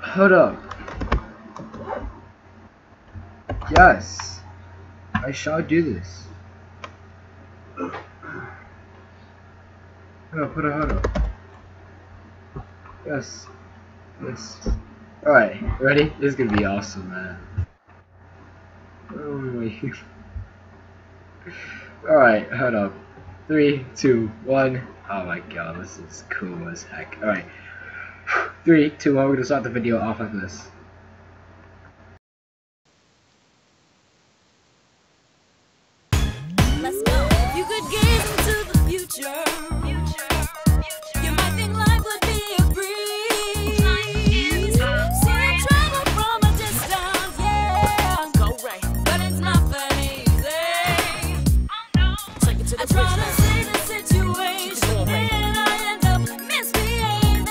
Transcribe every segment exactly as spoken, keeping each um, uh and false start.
Hold up. Yes, I shall do this. Hold up, hold up, hold up. Yes. Yes. Alright, ready? This is gonna be awesome, man. Oh my. Alright, hold up. Three, two, one. Oh my god, this is cool as heck. Alright. Three, two, one, we're gonna start the video off like this. Let's go. You could gaze into the future. You might think life would be a breeze. See travel from a distance, yeah. Go right, but it's not that easy. Take it to the I try to save the situation, then I end up misbehaving.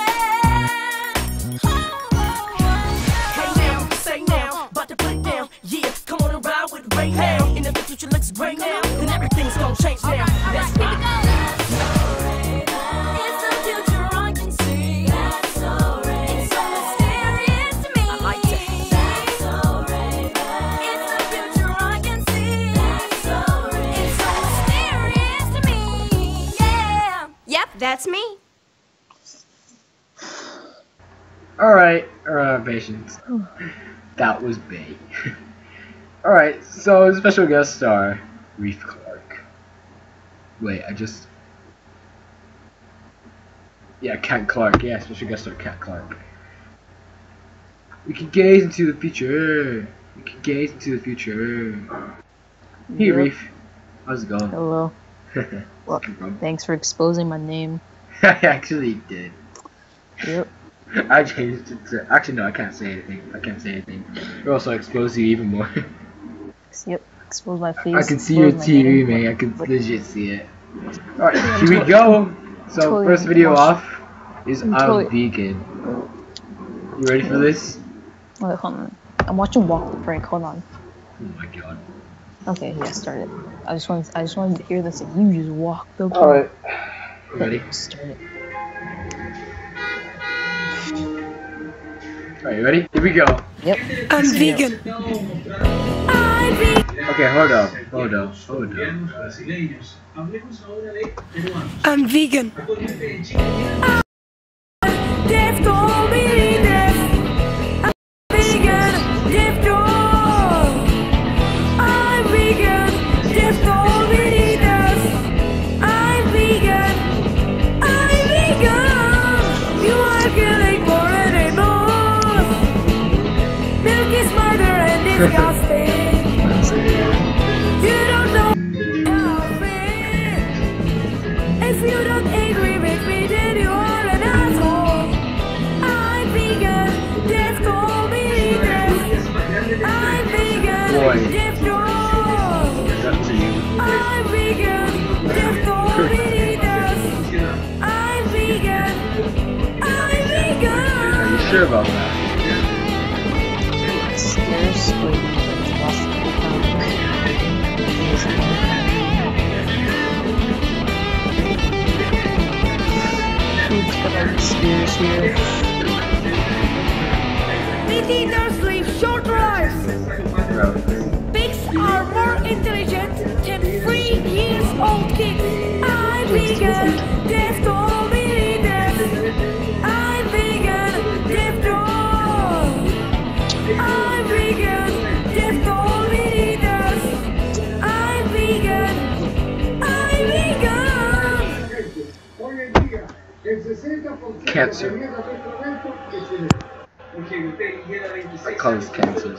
Oh, oh, oh. Hey now, say now, about to put it down. Yeah, come on and ride with Ray now. And if the future looks great now, then everything's gonna change now. That's Here we right. go. It's the future I can see. That's so it's so mysterious to me. I like that. That's so it's the future I can see. That's so it's so mysterious to me. Yeah. Yep, that's me. Alright, alright, patience. That was bait. Alright, so special guest star, Reef Clark. Wait, I just... Yeah, Cat Clark. Yeah, special guest star, Cat Clark. We can gaze into the future. We can gaze into the future. Hey, Yep. Reef. How's it going? Hello. Well, thanks for exposing my name. I actually did. Yep. I changed it to... Actually, no, I can't say anything. I can't say anything. It'll also expose you even more. Yep. Expose my face. I can see your expose my T V, name. man. I can What- legit see it. Alright, here we go. So, totally first video watch- off is I'm I'm totally- vegan. You ready for this? Wait, hold on. I'm watching Walk the Prank. Hold on. Oh my god. Okay, yeah, start it. I just want. I just wanted to hear this. Like, you just walk the prank. Alright. Ready? Start it. Alright, you ready? Here we go. Yep. I'm See ya. vegan. Okay, hold up. Hold up. Hold up. I'm vegan. Death told me this. I'm vegan. Death told. I'm vegan. Death told me this. I'm vegan. I'm vegan. You are killing more animals. Milk is murder and disgusting. You don't know nothing. If you don't agree with me, then you are an asshole. I'm vegan, death told me this. I'm vegan, Boy. death told. It's up to you. I'm vegan, death told me this. I'm vegan, I'm Are vegan. you sure about that? Scares. Wait. Wait. Lost the whole time. Who's gonna spears here? Meat eaters live short lives. Bro. Pigs are more intelligent than three years old kids. I'm vegan, death told me this. I'm vegan, death told. I'm vegan, death told me this. I'm vegan, I'm vegan. Cancer. I call this cancer.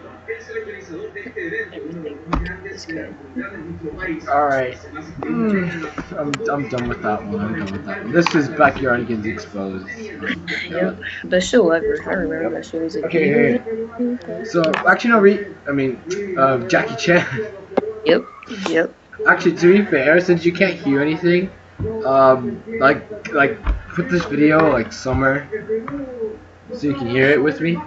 Alright. Mm, I'm, I'm done with that one. I'm done with that one. This is Backyardigans Exposed. Yep. Best show ever. I remember that show. It was like. Okay, hey. So, actually, no, re I mean, uh, Jackie Chan. Yep. Yep. Actually, to be fair, since you can't hear anything, um, like, like, put this video, like, somewhere, so you can hear it with me.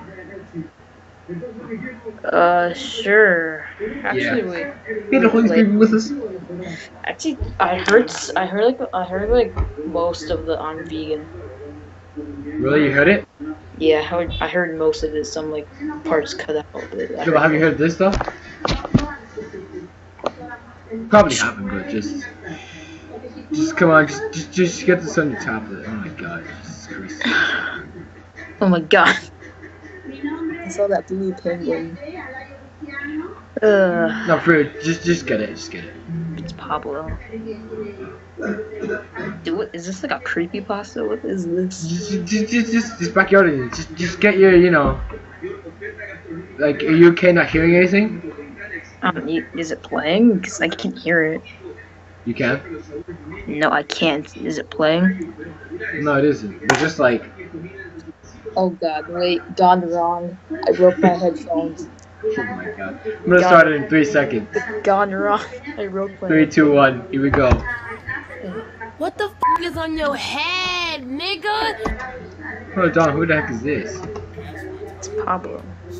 Uh, sure. Actually, Yeah. wait. Peter, please Like- be with us. Actually, I heard. s- I heard like. I heard like most of the I'm vegan. Really, you heard it? Yeah, I heard, I heard most of it. Some like parts cut out. But I Yeah, heard but have you heard this stuff? Probably haven't, but just, just come on, just, just, just get this on your tablet. Oh my god, Jesus Christ. Oh my god. I saw that blue penguin. Uh, No, for real, just, just get it, just get it. it's Pablo. Dude, what is this like a creepypasta? What is this? Just, just, just, just, just backyard it. Just, just get your, you know. Like, are you okay not hearing anything? Um, you, is it playing? Because I can't hear it. You can? No, I can't. Is it playing? No, it isn't. It's just like, Oh god, wait, gone wrong. I broke my headphones. oh my god. I'm gonna start it in three seconds. Gone wrong. I broke my Three, two, one. Here we go. What the f is on your head, nigga? Hold on, who the heck is this? It's Pablo.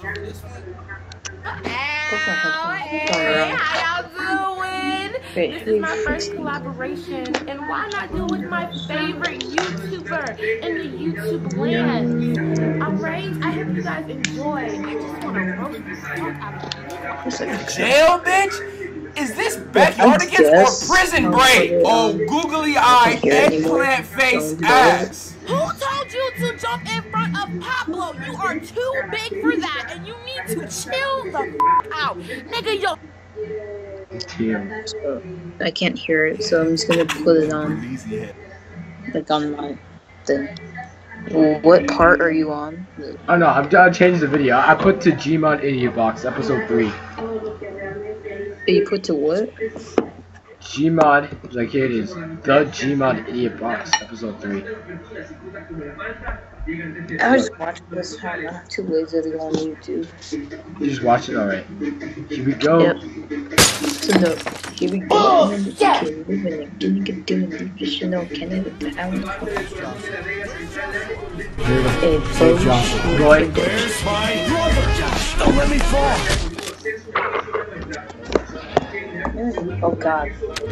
Broke my headphones. Gone Hey, wrong. how y'all doing? Wait, This who is my fixed first it? collaboration, and why not do it with my favorite YouTuber in the YouTube land? Alright, I hope you guys enjoy. I just want to roast the fuck out of you. It's like, Jail, bitch? Is this I backyardigans guess. or prison I'll break? put it Oh, on. googly eye, Can't hear it anymore. eggplant face Don't do ass. Who told you to jump in front of Pablo? You are too big for that, and you need to chill the f out. Nigga, yo. Damn. So, I can't hear it, so I'm just gonna put it on, like on my thing. Well, what part are you on? Oh no, I've, I've changed the video. I put to Gmod Idiot Box, episode three. You put to what? Gmod, like here it is. The Gmod Idiot Box, episode three. I was just watching this time. I'm too lazy to go on YouTube. You just watch it? Alright. Here we go. Yep. So no, here we go. Oh, yeah. Can you get doing this? Just you know, can I with the hound? Hey, folks. Roy. Where's my brother? Don't let me fall. Oh god.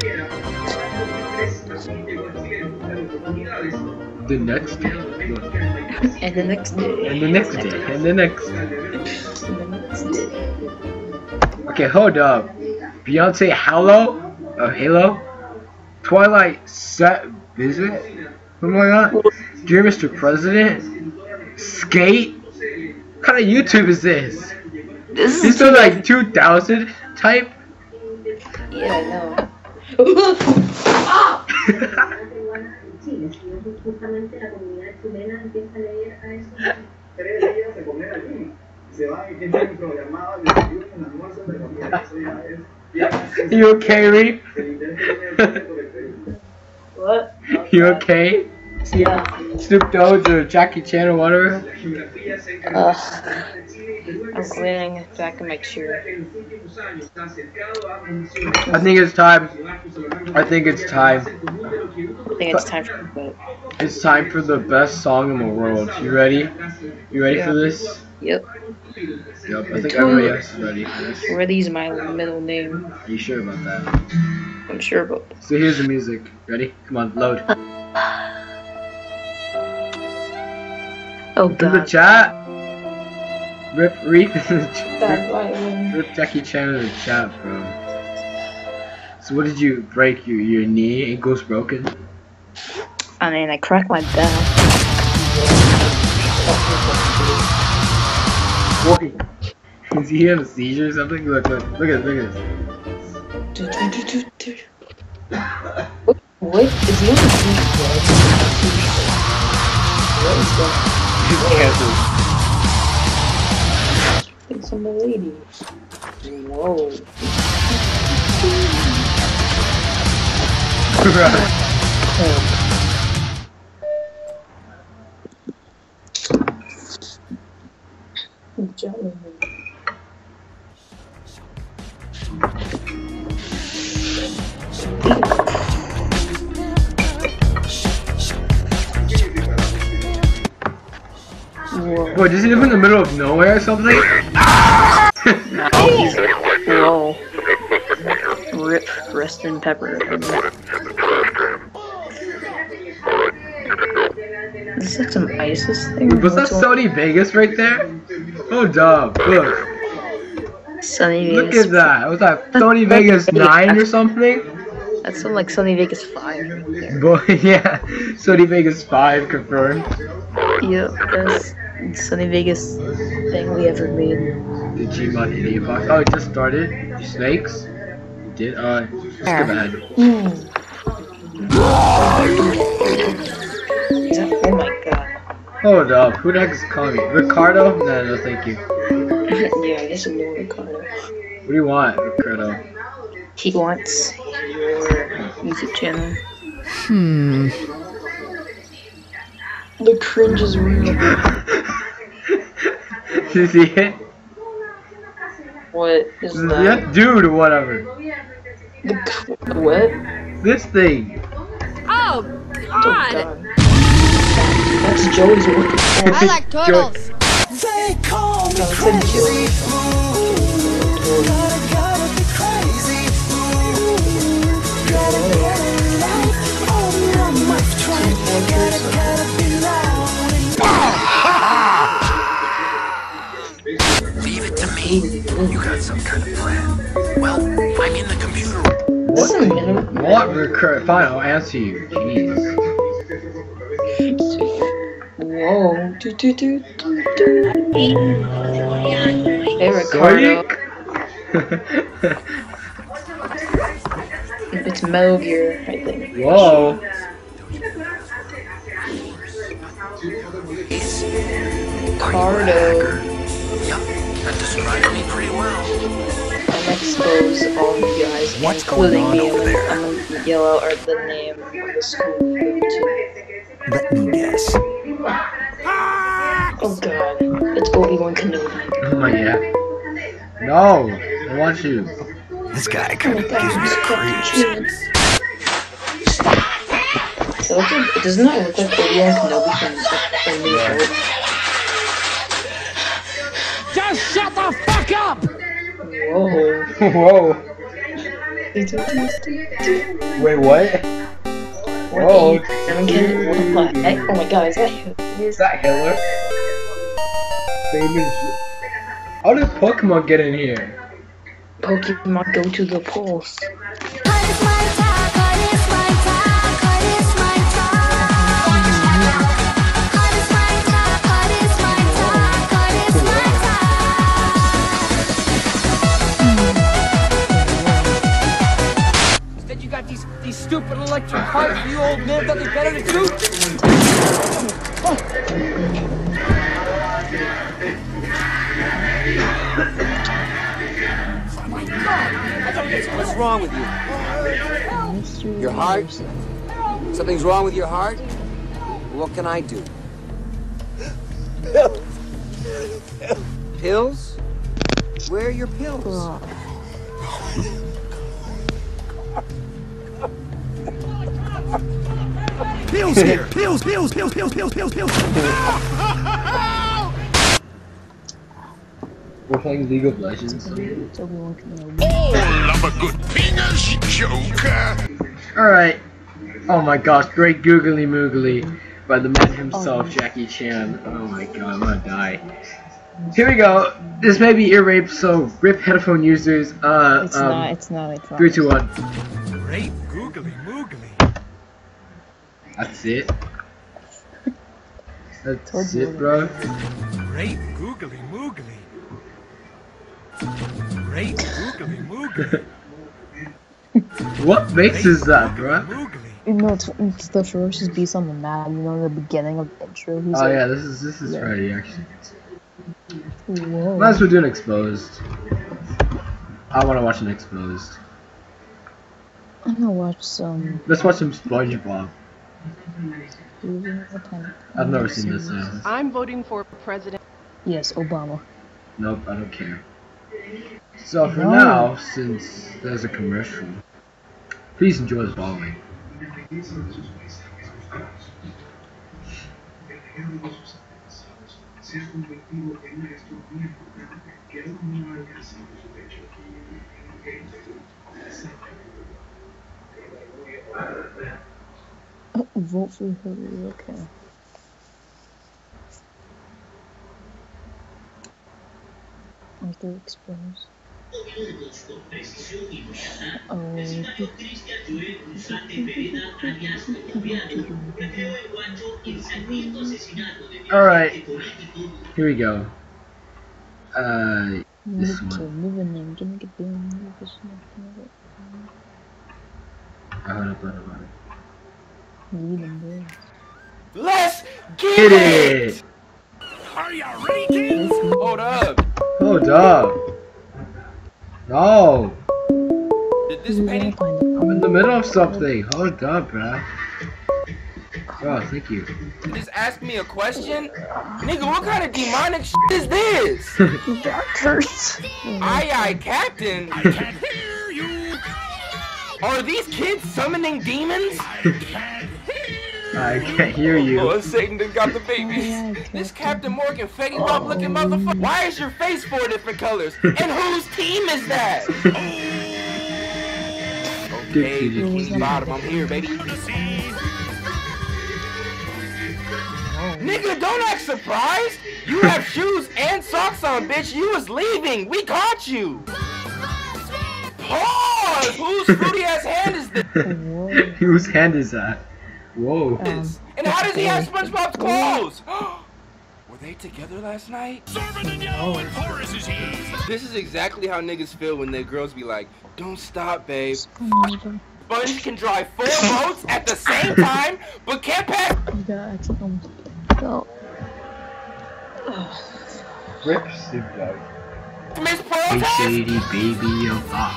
The next day. And the next day. And the next day. And the next day. And the next day. Okay, hold up. Beyonce Halo? Oh, Halo? Twilight Set Visit? Something like that? Dear Mister President? Skate? What kind of YouTube is this? This This is like two thousand type? Yeah, I know. You okay, Reef? What? You okay? Yeah. Snoop Dogg or Jackie Chan or whatever? Uh, I'm cleaning it back in my chair. I think it's time. I think it's time. I think it's time for bed. It's time for the best song in the world. You ready? You ready for this? Yep. Yep, I think everybody else is ready for this. Reddy's my middle name. Are you sure about that? I'm sure about that. So here's the music. Ready? Come on, load. Oh In the god. chat. Rip Reef in the Bad chat. violin. Rip Jackie Chan in the chat, bro. So what did you break? Your your knee? Ankle's broken? I mean, I cracked my back. What? Is he having a seizure or something? Look, look, look at look at this. What? What? Is he on the beat? What is that? It's some lady. Whoa. Gentleman. Whoa. Boy, does he live in the middle of nowhere or something? Whoa. Rip, rest in pepper. This Is that some ISIS thing? Was that What's going- Sony Vegas right there? Hold up, look. Sunny Look Vegas? at that. Was that Sony Vegas nine or something? That's some, like Sunny Vegas five right there. Boy, yeah. Sony Vegas five confirmed. Yep, that's Sunny Vegas thing we ever made. The Gmod idiot box. Oh, it just started. Snakes? You did? Uh, just skip ahead. Is that- oh my god. Hold up. Who the heck is calling me? Ricardo? No, no, thank you. Yeah, I guess I'm more Ricardo. What do you want, Ricardo? He wants your YouTube channel. Hmm. The cringe is real. You see it? What is that? That dude or whatever. The c- what? This thing. Oh, Oh God. god. That's Joey's work. I like turtles. They call me No, it's a crazy. Joey. Gotta, gotta be crazy. Gotta get it right. Oh, I'm much trying. Gotta, gotta be loud. Leave it to me. You got some kind of plan. Well, I'm in the computer. This is a minimum. What recur? Fine, I'll answer you. Jeez. Whoa. Do, do, do, do, do. Hey, Ricardo. It's Metal Gear, I think. Whoa. Ricardo. Yup, that describes me pretty well. I'm expose all of you guys, What's going including on me. over I'm there? gonna yell out or the name of the school too. Let me guess. Oh god, it's Obi-Wan Kenobi. Oh my god. No, I want you. This guy Oh kind my of god, gives me it's the fucking creeps. cute. It looks like, doesn't that look like Obi-Wan Kenobi from, from New Hope? Just shut the fuck up! Whoa. Whoa. Wait, what? What Whoa. the seven kid? What the heck? Oh my god, is that Is that Hitler? Famous. How did Pokemon get in here? Pokemon go to the polls? Cut is my time, cut is my time, cut is my time. Cut is my time, cut is my time, cut is my time. Instead you got these these stupid electric pipes for you old men have nothing better to do. What's wrong with you? Your heart? Something's wrong with your heart? What can I do? Pills? Where are your pills? Pills here. Pills, pills, pills, pills, pills, pills, pills. We're playing League of Legends. Alright. Oh my gosh, great googly moogly by the man himself, Jackie Chan. Oh my god, I'm gonna die. Here we go. This may be ear rape, so rip headphone users. Uh, It's um, not, it's not, I promise. three, two, one. Great googly moogly. That's it. That's it, bro. Great googly moogly. Great googly moogly. What mix is that, bro? Moogly. No, it's, it's the ferocious beast on the map. You know, in the beginning of the intro. He's Oh like, yeah, this is this is Yeah. Freddy actually. whoa. Might as well do an exposed. I want to watch an exposed. I'm gonna watch some. Let's watch some SpongeBob. I've never seen this. Uh, I'm voting for President. Yes, Obama. nope, I don't care. So for No. now, since there's a commercial, please enjoy the following. Oh, vote for Hillary. Okay. Arthur exposed. Oh. Alright, here we go. Uh, this one. Oh, hold up, hold up, hold up. Let's get, Hit it! it! Are you ready, kids? Hold up. Hold up. No. Did this painting? I'm in the middle of something. Hold up, bruh. Oh, thank you. Just ask me a question? Nigga, what kind of demonic shit is this? That hurts. Aye aye, Captain. I can't hear you. Are these kids summoning demons? I can't hear you. Oh, Satan done got the baby. This Captain Morgan Fetty Wap looking motherfucker. Why is your face four different colors? And whose team is that? Okay, Bikini Bottom, I'm here, baby. Nigga, don't act surprised. You have shoes and socks on, bitch. You was leaving. We caught you. Pause. Whose fruity ass hand is this? Whose hand is that? Whoa. Um, And how does he have SpongeBob's clothes? Were they together last night? Servant in yellow and porous is he. This is exactly how niggas feel when their girls be like, don't stop, babe. Sponge can drive four boats at the same time, but can't pass. You got um, go. Rip Snoop Dogg. Miss Hey, Protest. shady baby of ah.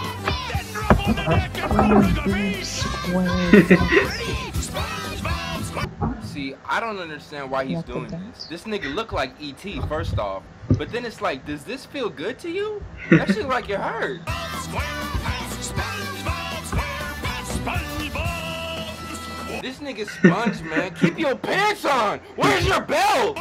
See, I don't understand why he's Yeah, doing put this. This nigga look like E T first off, but then it's like, does this feel good to you? That shit like you're hurt. This nigga Sponge, man, keep your pants on. Where's your belt?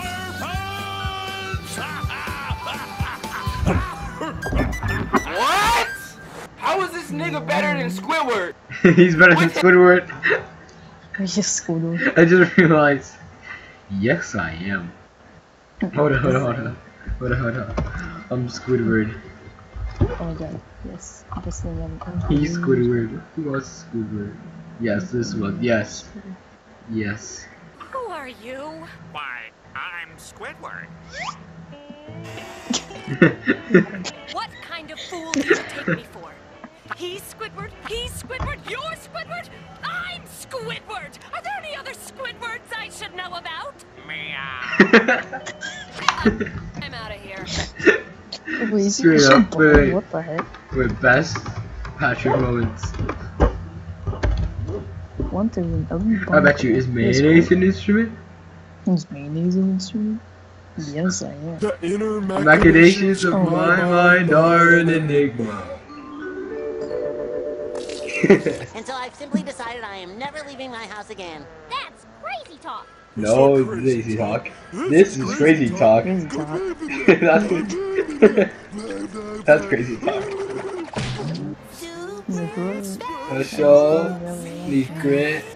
What? How is this nigga better than Squidward? He's better than Squidward. I just Squidward. I just realized. Yes, I am. Hold on, hold on, hold on. Hold on, hold on. I'm Squidward. Oh my god, yes. This thing I'm He's Squidward. Who was Squidward? Yes, this one. Yes. Yes. Who are you? Why, I'm Squidward. What kind of fool do you take me for? He's Squidward, he's Squidward, you're Squidward, I'm Squidward! Are there any other Squidwards I should know about? Meow. I'm out of here. Wait, is Straight he so up, bold? wait. What the heck? With best Patrick moments. One thing, I'm I bet you, is mayonnaise an instrument? Is mayonnaise an instrument? Yes, I am. The inner Machinations of Oh. my mind are an enigma. And so I've simply decided I am never leaving my house again. That's crazy talk. No, this is crazy talk. This is crazy talk. Crazy talk. That's what- That's crazy talk. A show, secret.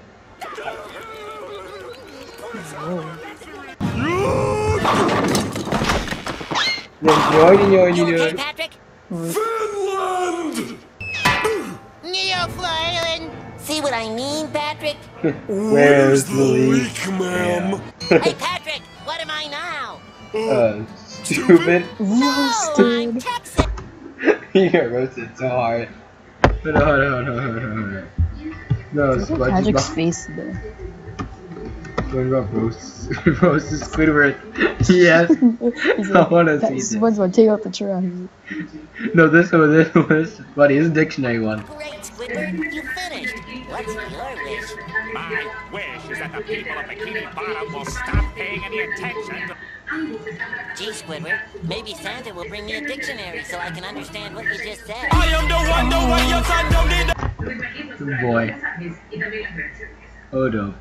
Then join your You okay, union. Patrick? Finland! Neophyllin! See what I mean, Patrick? Where's the leak, ma'am? Hey, Patrick, what am I now? Uh, stupid. No, I'm Texas. You got roasted so hard. Hold on, hold on, hold on, hold on, hold on. No, Look at Patrick's SpongeBob. face there. SpongeBob roasts, roasts Squidward. Yes. He's I like, wanna "Pat- see this. SpongeBob, take out the trash. No, this one, this one, this buddy, this is a dictionary one. Great, Squidward, you finished. What's your wish? My wish is that the people of Bikini Bottom will stop paying any attention to... Gee, Squidward, maybe Santa will bring me a dictionary so I can understand what you just said. I am the one, the way your son don't need Good boy. Hold up.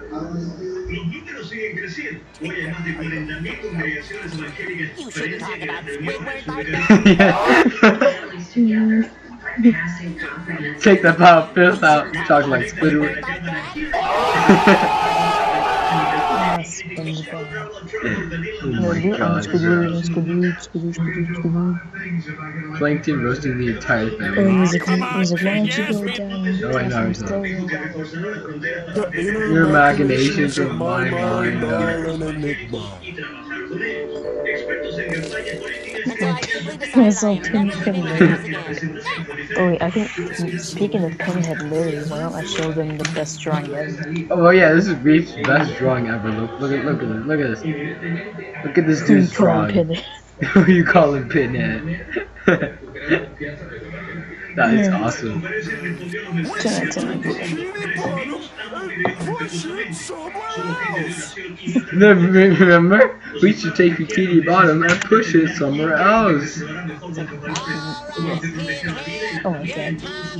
You shouldn't talk about Squidward like that. Yeah. Take the power fifth out, talk like Squidward. Like that. Yes. SpongeBob. Oh No, my dude, I'm god. Squidward, I'm Squidward, Squidward, Squidward, Squidward. Plankton roasting the entire Oh, family. he's like, he's like, why don't you go down? No, I know he's not. The inner Your machinations imaginations of of my my mind mind are are- an enigma. I saw Pinhead Larry. Oh wait, I think, speaking of Pinhead Larry, why don't I show them the best drawing ever? Oh well, yeah, this is Reef's best drawing ever. Look, look at, look at this, look at this. Look at this Who you dude's call drawing. Pinhead? Who you call him Pinhead? That is awesome. ten out of ten. No, remember? We should take Bikini Bottom and push it somewhere else. Oh my god.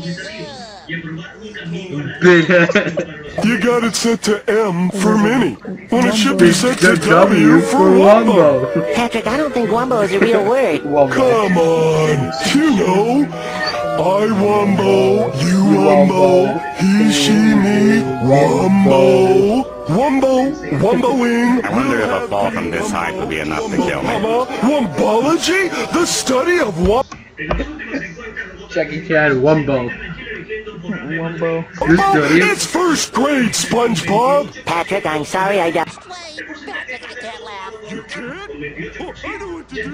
Pinhead. You got it set to M for mini, when it should be set to The W for Wumbo. Wumbo. Patrick, I don't think Wumbo is a real word. Wumbo. Come on, you know. I Wumbo, you Wumbo, he, she, me, Wumbo. Wumbo, Wumboing. I wonder if a fall from this height would be enough to kill me. Wumbology? The study of Wumbo. Jackie Chan Wumbo. Wumbo. This study. It's first grade, SpongeBob. Patrick, I'm sorry I got... You can't? Oh, I know what to do.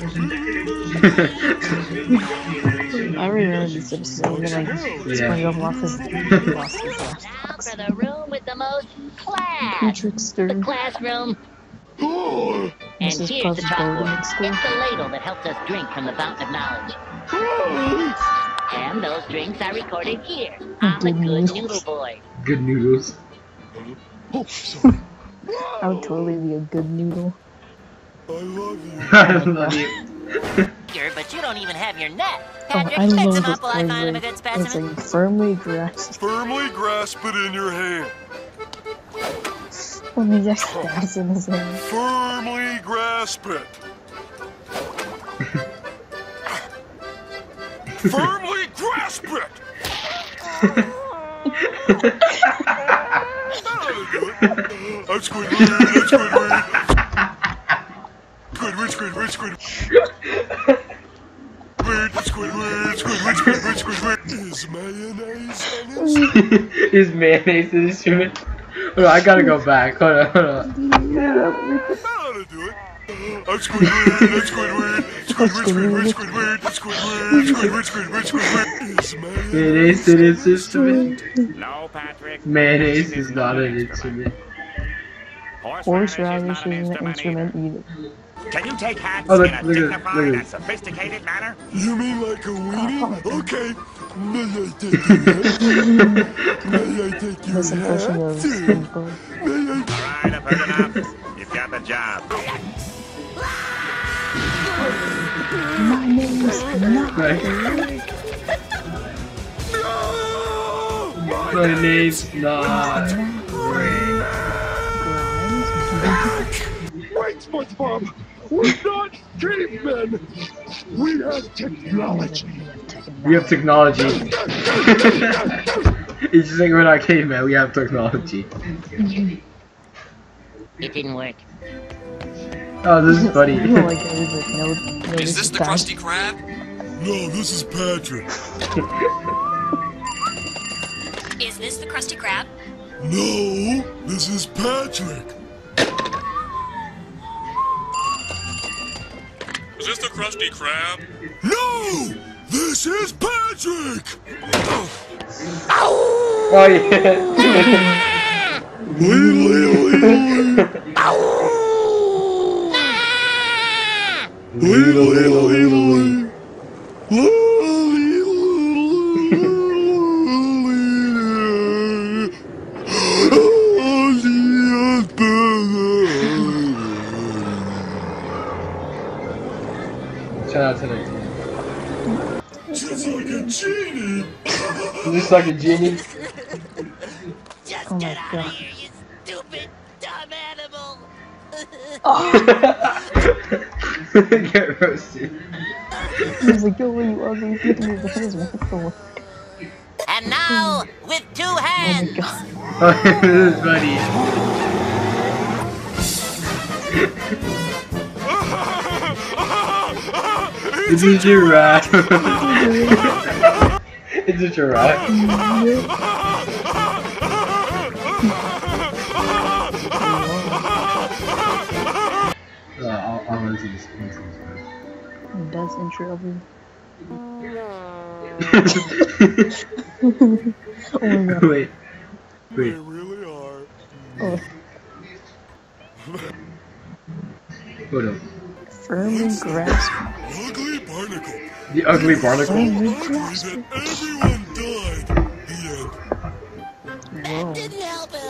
I remember this episode when like SpongeBob lost his lost his Now laptop. for the room with the most class. Who trickster? The classroom. And Missus here's Puff's the golden chalkboard. at school. It's the ladle that helps us drink from the fountain of knowledge. And those drinks are recorded here. I'm the good noodle boy. Good noodles. I would totally be a good noodle. I love you. I love you. Sure, but you don't even have your net. Oh, Patrick, I mix love him this up while I part find him a where good it's specimen. like firmly grasped. Firmly grasp it in your hand. When he just stabs in his hand. Firmly grasp it. Firmly grasp it. I'm Squidward, I'm Squidward. Squidward, Squidward, Squidward. Squidward, Squidward, Squidward, Squidward. Is mayonnaise an instrument? Is mayonnaise an instrument? Hold on, I gotta go back. Hold on, hold on. I know how to do it. I'm Squidward, I'm Squidward. Squidward, Squidward, Squidward, Squidward, Squidward, Squidward, Squidward. Is Mayonnaise an instrument? No, Patrick. Mayonnaise is not an instrument. Horseradish is an instrument either. Can you take hats Oh, look, in a look at- dignified look at- and sophisticated manner? You mean like a weenie? Okay. May I take your hat? May I take your This impression of hat? SpongeBob. May I... All right, I've heard enough. You've got the job. My name's not Right. My name's not Ray. Wait, SpongeBob! We're not cavemen! We have technology! We have technology. It's just like we're not cavemen, we have technology. It didn't work. Oh, this is funny. You know, like, it was like, no, no, Is this the bad. Krusty Krab? No, this is Patrick. Is this the Krusty Krab? No, this is Patrick. Is this the Krusty Krab? No, this is Patrick. Oh yeah. Lee, lee, lee. Lee, lee, lee, lee. Shout out to the Just like a genie. Just like a genie. Just Oh my get out God. of here, you stupid, dumb animal. Get roasted. He was like, yo, what you ugly? You have to move the hands with the phone. And now, with two Oh my hands. god. Oh, this is funny. It's a giraffe. It's a giraffe. uh, I'll, I'll listen to this. Best intro ever. Oh my god. Wait. Wait. They really are. Oh. Hold up. Firmly grasp. Ugly barnacle. The ugly barnacle. Firmly grasp. Everyone died. The end. Whoa. Didn't help at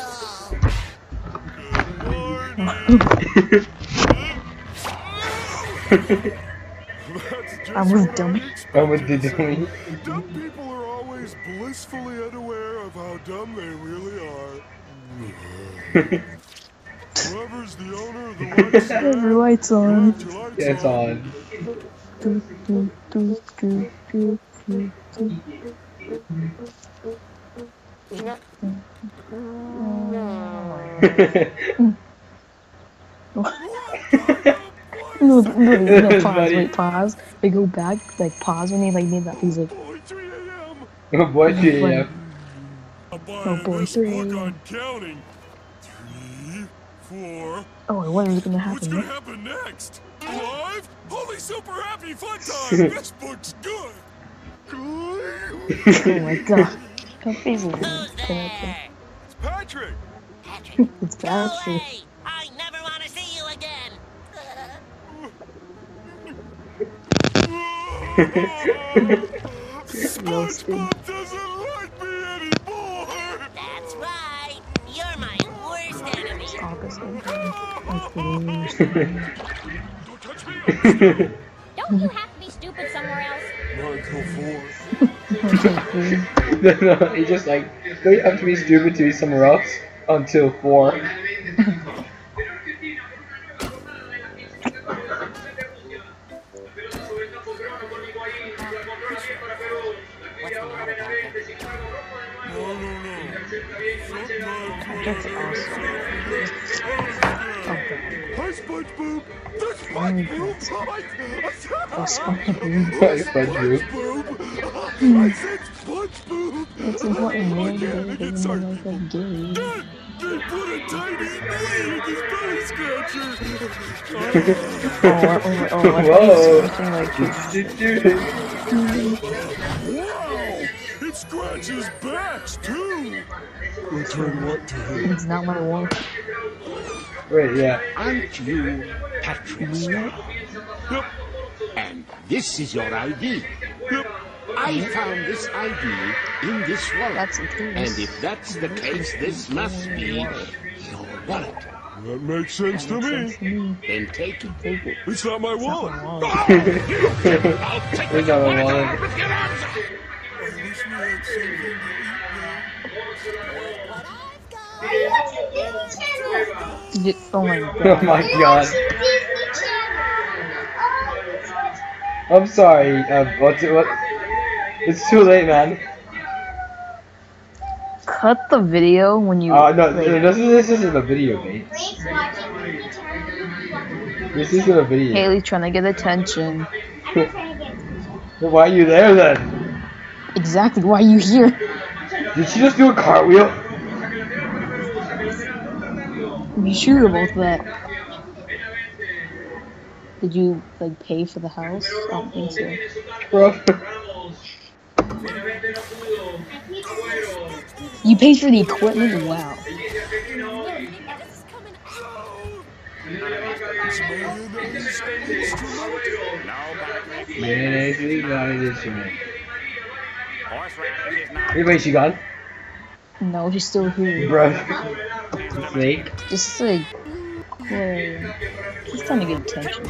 I was dumb. I was doing. Dumb people are always blissfully unaware of how dumb they really are. Whoever's the owner of the lights, Every light's on. Yeah, it's on. Do, do, do, do, do, do, do. No, no, no, no, pause, wait, pause. They go back, like, pause when he, like, made that, he's like, Oh boy, three A M. oh boy, three A M. counting. Three, four. Oh, I wonder what's gonna What's happen gonna next. happen next? Live? Holy super happy fun time! This book's good. Oh my god. My face is connected. It's Patrick. It's Patrick. I never want to see you again. Roasted. Doesn't like me anymore. That's right. You're my worst enemy. Opposite. Don't touch me. Don't you have to be stupid somewhere else? Michael Ford. No, no, he just like, don't you have to be stupid to be somewhere else until four. No, no, no. That's awesome. Hi, SpongeBob. That's SpongeBob. Oh, SpongeBob. Hi, SpongeBob. I said SpongeBob. It's important, man. They don't like a gay. Dad, they put a tiny knee in his belly scratcher. Oh, oh, oh, oh, Whoa. something like Wow! It scratches backs too. Return what to him? it's not my one. Wait, yeah. Aren't you Patrick Star? Yep. And this is your I D. Yep. I found this I D in this wallet. That's the case. And if that's the case, this must be your wallet. That makes sense to me. Then take it. Take it. It's not my wallet. I'll take It's not my wallet. I wish we had something to eat Y- Oh my Oh god. my god. I'm sorry, uh, what's it, what? It's too late, man. Cut the video when you. Uh, no, like, this, is, this isn't a video, mate. This isn't a video. Haley's trying to get attention. Why are you there then? Exactly. Why are you here? Did she just do a cartwheel? Be sure about that. Did you like pay for the house? I don't think so. Bro. You paid for the equipment? Wow. Mayonnaise is not an instrument. Horseradish is not. Hey, wait, she gone? No, she's still here. Bro. Snake? Just like, well, she's trying to get attention.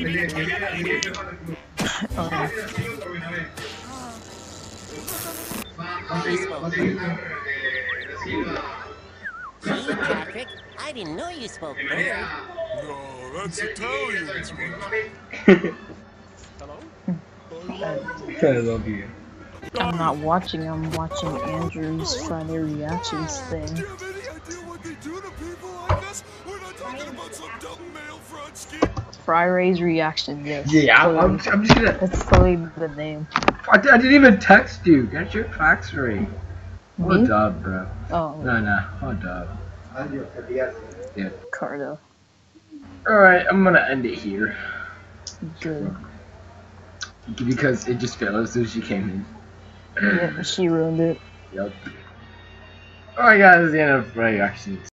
Oh. Gee, Patrick, I didn't know you spoke bird. No, that's Italian. I love you. I'm not watching, I'm watching Andrew's Friday reactions thing. Do you have any idea what they do to people like us? We're not Fry Ray's reaction, yes. Yeah, I'm, I'm, I'm just gonna. That's totally the name. I, I didn't even text you. Get your facts right. Hold Me? up, bro. Oh. No, no, hold up. Yeah. Cardo. Alright, I'm gonna end it here. Good. Because it just failed as soon as she came in. Yeah, she ruined it. Yep. Alright guys, that's the end of reactions.